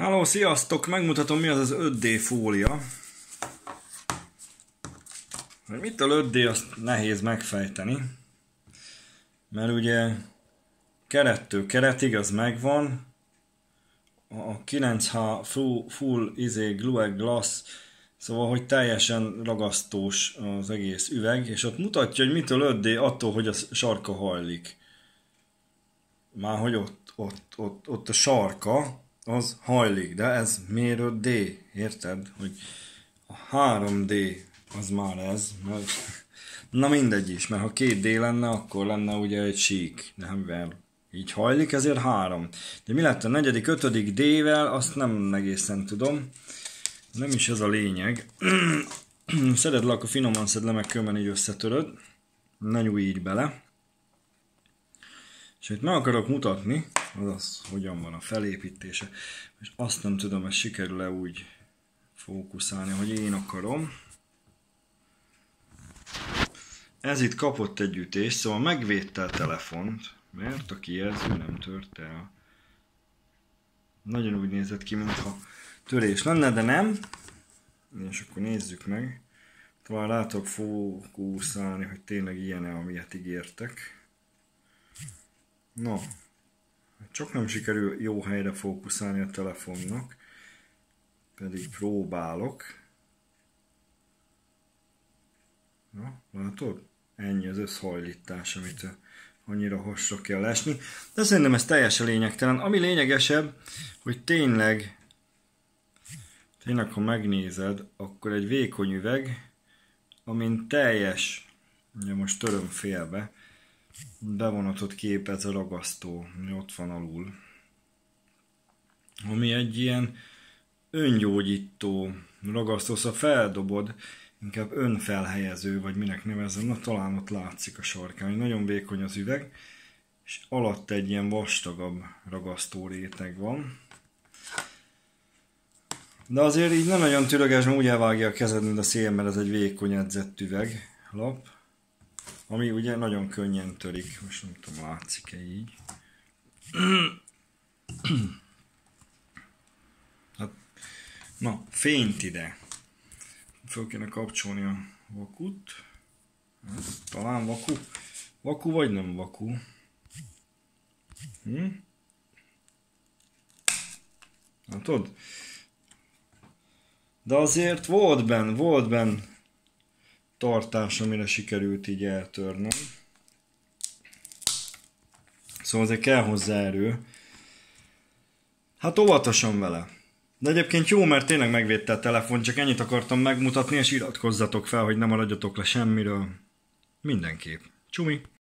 Halló, sziasztok! Megmutatom, mi az az 5D fólia. Mitől 5D, azt nehéz megfejteni. Mert ugye kerettől keretig az megvan. A 9H full glue glass, szóval, hogy teljesen ragasztós az egész üveg, és ott mutatja, hogy mitől 5D, attól, hogy a sarka hajlik. Már hogy ott a sarka az hajlik, de ez miért 5D? Érted? Hogy a 3D az már ez, mert... Na mindegy is, mert ha 2D lenne, akkor lenne ugye egy sík, de mivel így hajlik, ezért 3. De mi lett a 4., 5. D-vel, azt nem egészen tudom. Nem is ez a lényeg. Szeded le, akkor finoman szed le, meg kömmel így összetöröd. Ne nyújj így bele. És itt meg akarok mutatni, az hogyan van a felépítése. És azt nem tudom, hogy sikerül-e úgy fókuszálni, hogy én akarom. Ez itt kapott egy ütést, szóval megvédte a telefont, mert a kijelző nem tört el. Nagyon úgy nézett ki, mintha törés lenne, de nem. És akkor nézzük meg. Talán rá tudok fókuszálni, hogy tényleg ilyen-e, amilyet ígértek. No, csak nem sikerül jó helyre fókuszálni a telefonnak, pedig próbálok. Na, látod? Ennyi az összhajlítás, amit annyira hasra kell esni. De szerintem ez teljesen lényegtelen. Ami lényegesebb, hogy tényleg, ha megnézed, akkor egy vékony üveg, amin teljes, ugye most töröm félbe, bevonatot képez a ragasztó, ami ott van alul. Ami egy ilyen öngyógyító ragasztó, szóval feldobod, inkább önfelhelyező, vagy minek nevezem, na talán ott látszik a sarkán, nagyon vékony az üveg, és alatt egy ilyen vastagabb ragasztó réteg van. De azért így nem nagyon türöges, mert úgy elvágja a kezed, mint a szél, mert ez egy vékony edzett üveglap. Ami ugye nagyon könnyen törik, most nem tudom, látszik-e így. Hát, na, fényt ide. Föl kéne kapcsolni a vakut. Talán vaku. Vaku vagy nem vaku? Látod? De azért volt benn tartás, amire sikerült így eltörnem. Szóval azért kell hozzá erő. Hát óvatosan vele. De egyébként jó, mert tényleg megvédte a telefon, csak ennyit akartam megmutatni, és iratkozzatok fel, hogy ne maradjatok le semmiről. Mindenképp. Csumi!